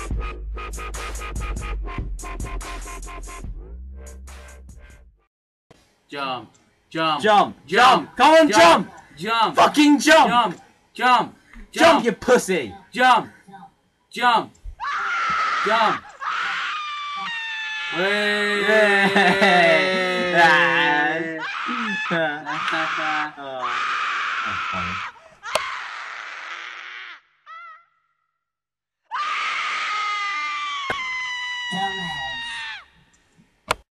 Jump, jump, Jump, jump, come on, jump, jump, fucking jump, jump, jump, jump, you pussy. jump, jump, jump. Way. Oh, funny.